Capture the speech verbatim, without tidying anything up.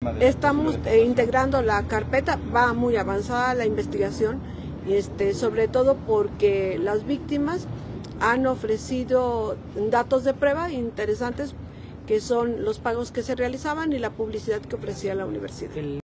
Estamos eh, integrando la carpeta, va muy avanzada la investigación, este, sobre todo porque las víctimas han ofrecido datos de prueba interesantes, que son los pagos que se realizaban y la publicidad que ofrecía la universidad.